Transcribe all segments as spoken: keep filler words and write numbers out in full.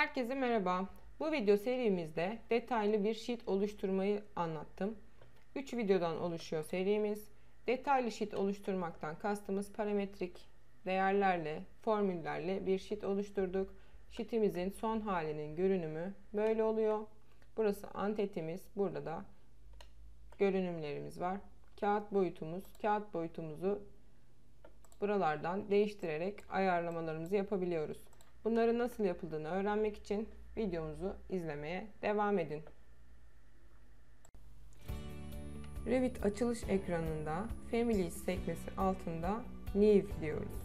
Herkese merhaba. Bu video serimizde detaylı bir sheet oluşturmayı anlattım. üç videodan oluşuyor serimiz. Detaylı sheet oluşturmaktan kastımız parametrik değerlerle, formüllerle bir sheet oluşturduk. Sheetimizin son halinin görünümü böyle oluyor. Burası antetimiz. Burada da görünümlerimiz var. Kağıt boyutumuz. Kağıt boyutumuzu buralardan değiştirerek ayarlamalarımızı yapabiliyoruz. Bunların nasıl yapıldığını öğrenmek için videomuzu izlemeye devam edin. Revit açılış ekranında Families sekmesi altında New diyoruz.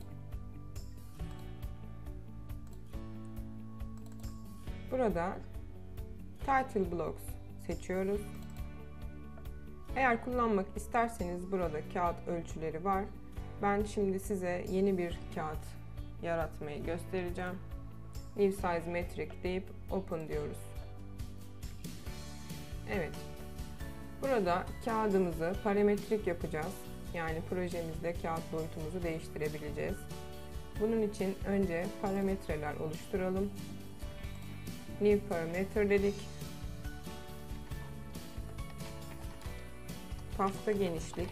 Burada Title Blocks seçiyoruz. Eğer kullanmak isterseniz burada kağıt ölçüleri var. Ben şimdi size yeni bir kağıt yaratmayı göstereceğim. New Size Metric deyip Open diyoruz. Evet. Burada kağıdımızı parametrik yapacağız. Yani projemizde kağıt boyutumuzu değiştirebileceğiz. Bunun için önce parametreler oluşturalım. New Parameter dedik. Pafta genişlik.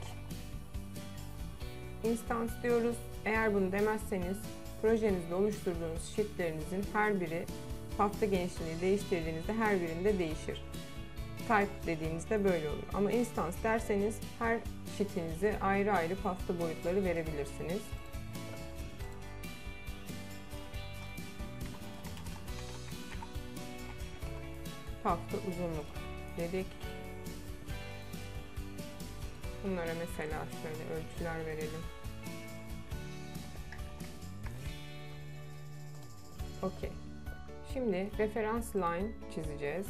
Instance diyoruz. Eğer bunu demezseniz projenizde oluşturduğunuz sheetlerinizin her biri pafta genişliğini değiştirdiğinizde her birinde değişir. Type dediğinizde böyle olur. Ama instance derseniz her sheetinize ayrı ayrı pafta boyutları verebilirsiniz. Pafta uzunluk dedik. Bunlara mesela şöyle ölçüler verelim. Okey. Şimdi referans line çizeceğiz.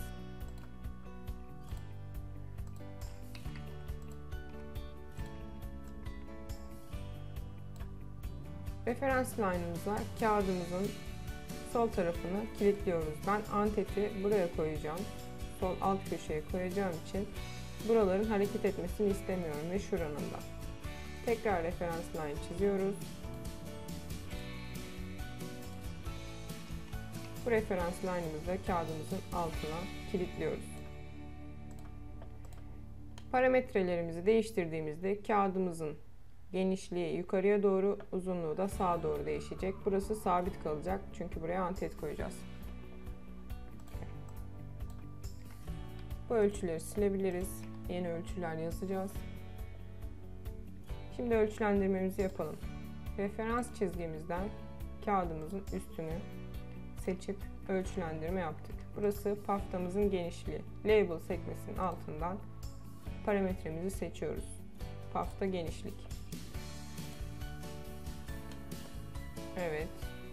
Referans line'ımıza kağıdımızın sol tarafını kilitliyoruz. Ben anteti buraya koyacağım. Sol alt köşeye koyacağım için buraların hareket etmesini istemiyorum ve şuranın da. Tekrar referans line çiziyoruz. Bu referans line'ımızı kağıdımızın altına kilitliyoruz. Parametrelerimizi değiştirdiğimizde kağıdımızın genişliği yukarıya doğru, uzunluğu da sağa doğru değişecek. Burası sabit kalacak çünkü buraya antet koyacağız. Bu ölçüleri silebiliriz. Yeni ölçüler yazacağız. Şimdi ölçülendirmemizi yapalım. Referans çizgimizden kağıdımızın üstünü seçip ölçülendirme yaptık. Burası paftamızın genişliği. Label sekmesinin altından parametremizi seçiyoruz. Pafta genişlik. Evet.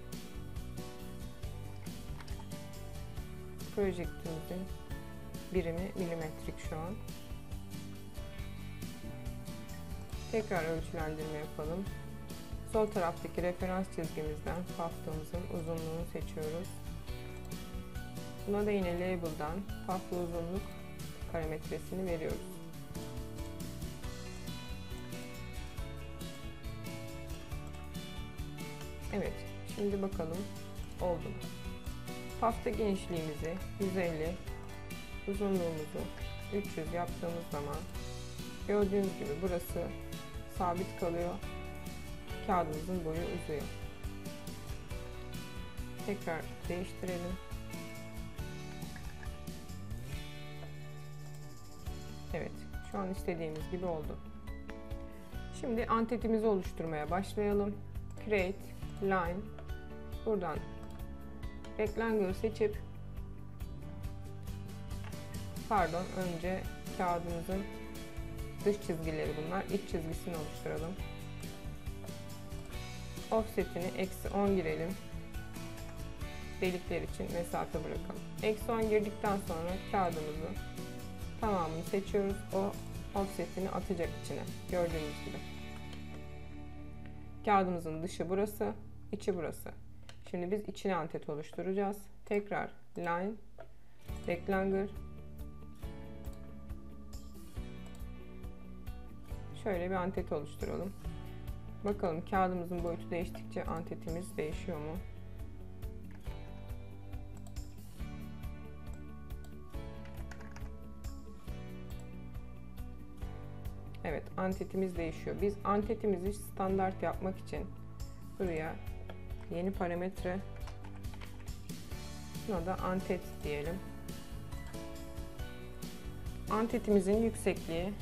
Projektimizin birimi milimetrik şu an. Tekrar ölçülendirme yapalım. Sol taraftaki referans çizgimizden paftamızın uzunluğunu seçiyoruz. Buna da yine label'dan pafta uzunluk parametresini veriyoruz. Evet, şimdi bakalım oldu mu? Pafta genişliğimizi yüz elli, uzunluğumuzu üç yüz yaptığımız zaman gördüğünüz gibi burası sabit kalıyor. Kağıdımızın boyu uzuyor. Tekrar değiştirelim. Evet, şu an istediğimiz gibi oldu. Şimdi antetimizi oluşturmaya başlayalım. Create Line. Buradan Rectangle seçip pardon önce kağıdımızın dış çizgileri bunlar. İç çizgisini oluşturalım. Offset'ini eksi on girelim. Delikler için mesafe bırakalım. Eksi on girdikten sonra kağıdımızı tamamını seçiyoruz. O offset'ini atacak içine. Gördüğünüz gibi. Kağıdımızın dışı burası, içi burası. Şimdi biz içine antet oluşturacağız. Tekrar line, rectangle. Şöyle bir antet oluşturalım. Bakalım kağıdımızın boyutu değiştikçe antetimiz değişiyor mu? antetimiz değişiyor. Biz antetimizi standart yapmak için buraya yeni parametre, buna da antet diyelim. Antetimizin yüksekliği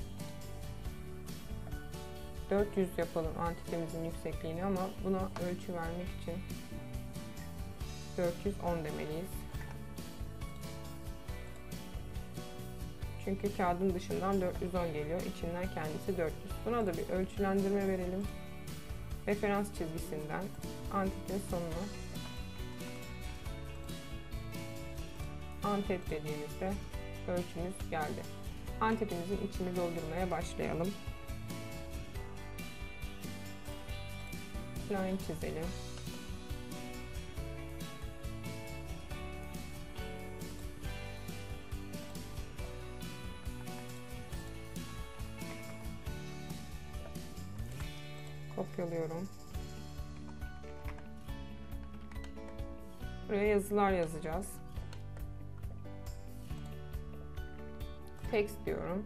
dört yüz yapalım, antetimizin yüksekliğini, ama buna ölçü vermek için dört yüz on demeliyiz. Çünkü kağıdın dışından dört yüz on geliyor, içinden kendisi dört yüz. Buna da bir ölçülendirme verelim. Referans çizgisinden antetin sonuna antet dediğimizde ölçümüz geldi. Antetimizin içini doldurmaya başlayalım. Line çizelim. Kopyalıyorum. Buraya yazılar yazacağız. Text diyorum.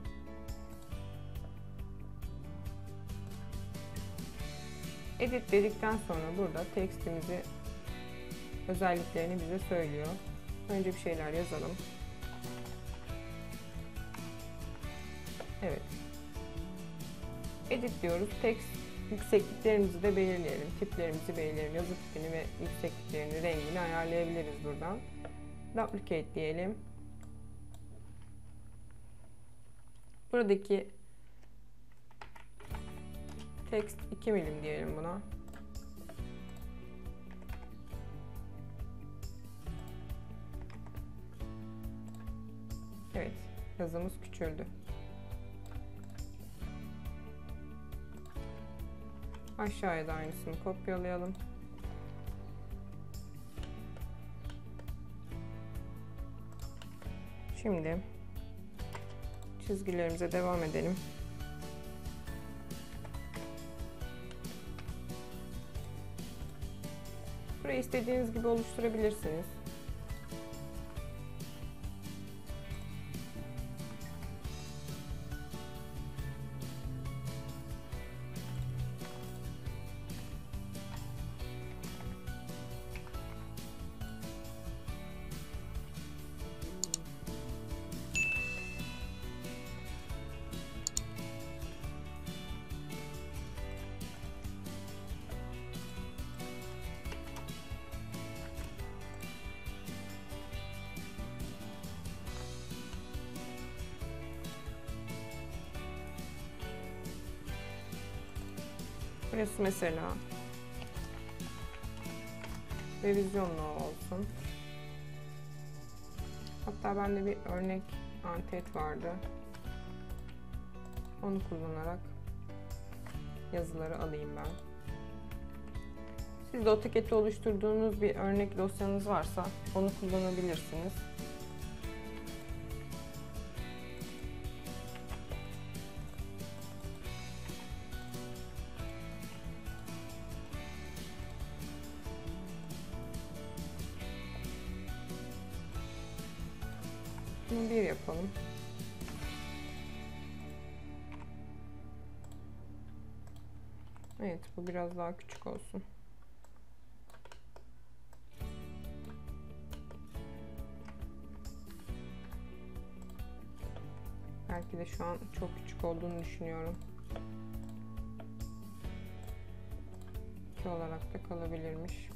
Edit dedikten sonra burada tekstimizi, özelliklerini bize söylüyor. Önce bir şeyler yazalım. Evet. Edit diyoruz. Text yüksekliklerimizi de belirleyelim. Tiplerimizi belirleyelim. Yazı tipini ve yüksekliklerini, rengini ayarlayabiliriz buradan. Duplicate diyelim. Buradaki text iki milim diyelim buna. Evet, yazımız küçüldü. Aşağıya da aynısını kopyalayalım. Şimdi çizgilerimize devam edelim. Burayı istediğiniz gibi oluşturabilirsiniz. Burası mesela revizyonlu olsun. Hatta bende bir örnek antet vardı. Onu kullanarak yazıları alayım ben. Siz de AutoCAD'de oluşturduğunuz bir örnek dosyanız varsa onu kullanabilirsiniz. Bunu bir yapalım. Evet, bu biraz daha küçük olsun. Belki de şu an çok küçük olduğunu düşünüyorum. iki olarak da kalabilirmiş.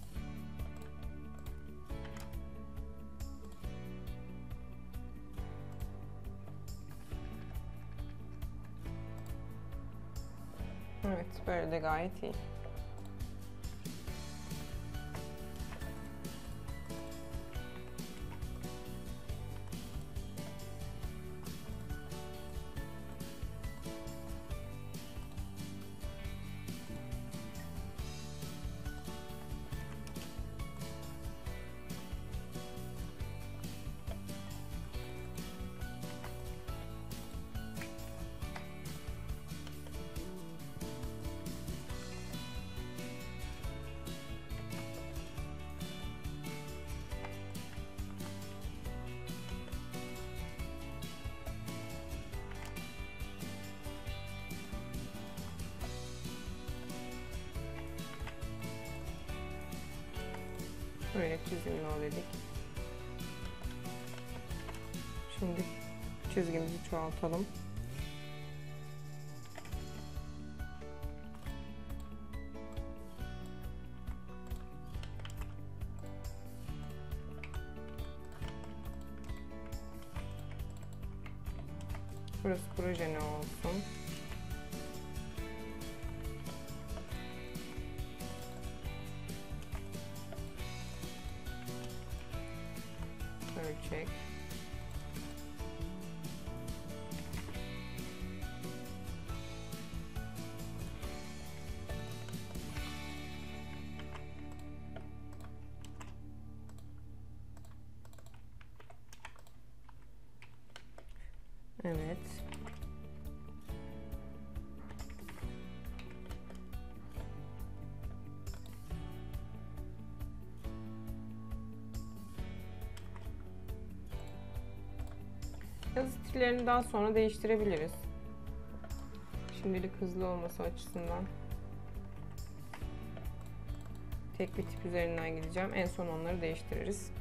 Evet, böyle de gayet iyi. Şuraya çizimli ol dedik. Şimdi çizgimizi çoğaltalım. Burası proje ne olsun? Ölçek. Evet. Yazı stillerini daha sonra değiştirebiliriz. Şimdilik hızlı olması açısından tek bir tip üzerinden gideceğim. En son onları değiştiririz.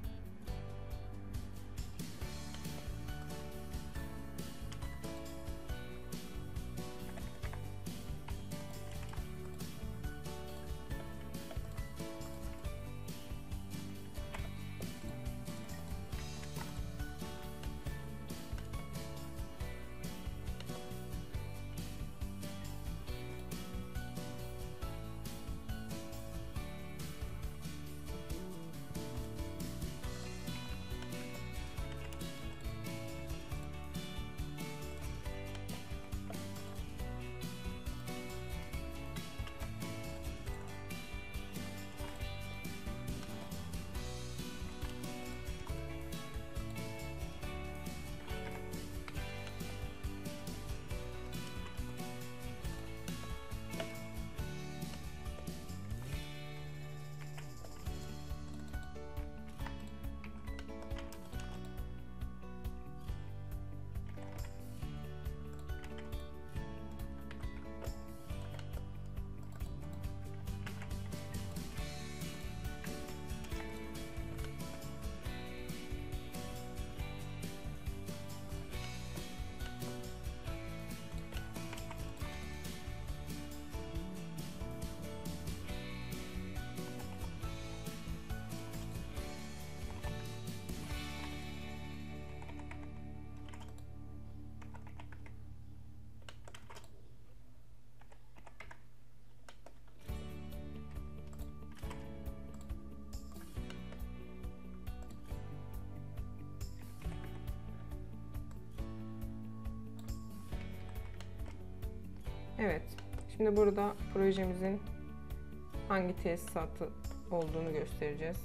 Evet. Şimdi burada projemizin hangi tesisatı olduğunu göstereceğiz.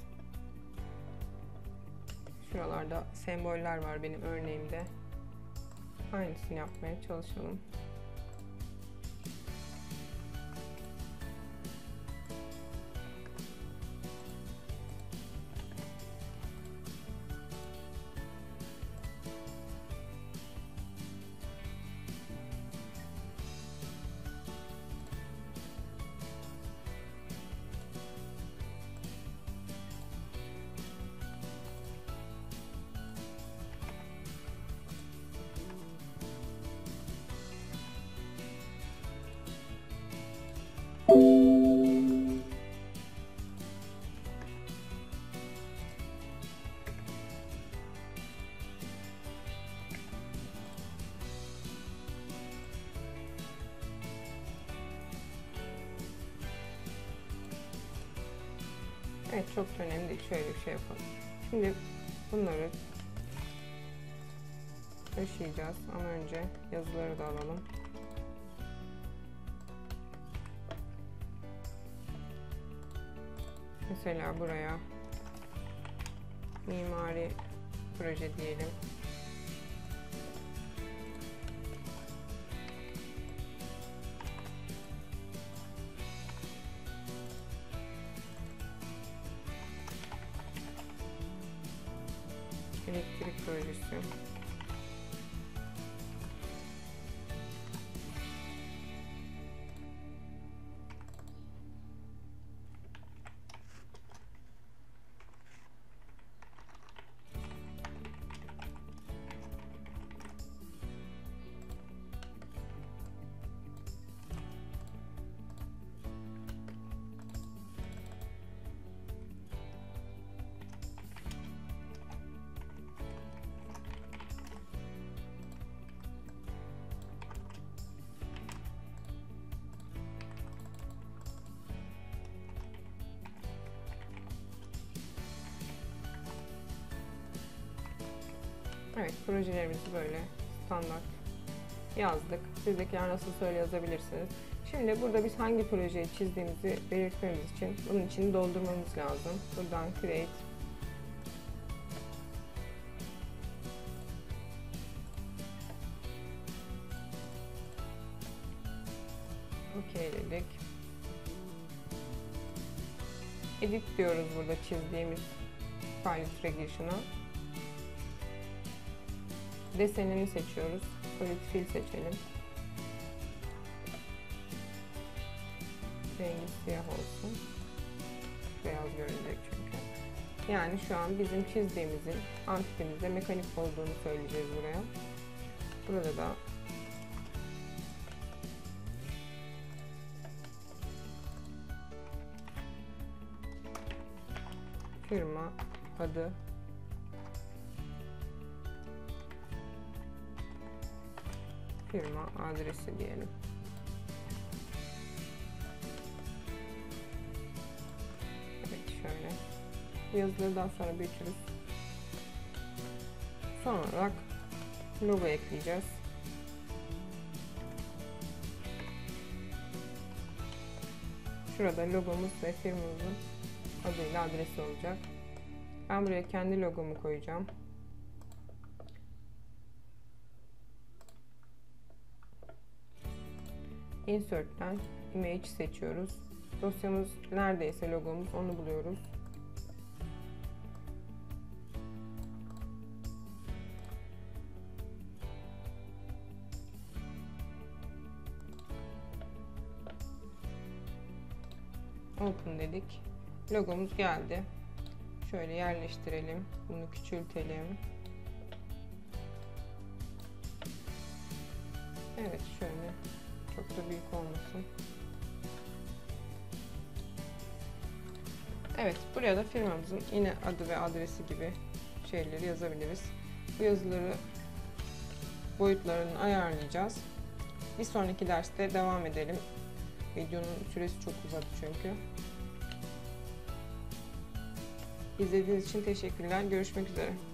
Şuralarda semboller var benim örneğimde. Aynısını yapmaya çalışalım. Evet, çok da önemli değil. Şöyle bir şey yapalım. Şimdi bunları taşıyacağız ama önce yazıları da alalım. Mesela buraya mimari proje diyelim. Elektrik projesi. Evet, projelerimizi böyle standart yazdık. Sizdekiler nasıl söyle yazabilirsiniz. Şimdi burada biz hangi projeyi çizdiğimizi belirtmemiz için bunun için doldurmamız lazım. Buradan create OK dedik. Edit diyoruz burada çizdiğimiz file regression'a. Desenini seçiyoruz. Solid fill seçelim. Rengi siyah olsun. Beyaz görünecek çünkü. Yani şu an bizim çizdiğimizin antitemizde mekanik olduğunu söyleyeceğiz buraya. Burada da firma adı firma adresi diyelim. Evet, şöyle. Bu yazıları daha sonra büyütürüz. Son olarak logo ekleyeceğiz. Şurada logomuz ve firmamızın adıyla adresi olacak. Ben buraya kendi logomu koyacağım. Insert'ten image seçiyoruz. Dosyamız neredeyse logomuz, onu buluyoruz. Open dedik. Logomuz geldi. Şöyle yerleştirelim. Bunu küçültelim. Evet, şöyle. Çok da büyük olmasın. Evet, buraya da firmamızın yine adı ve adresi gibi şeyleri yazabiliriz. Bu yazıları boyutlarını ayarlayacağız. Bir sonraki derste devam edelim. Videonun süresi çok uzadı çünkü. İzlediğiniz için teşekkürler. Görüşmek üzere.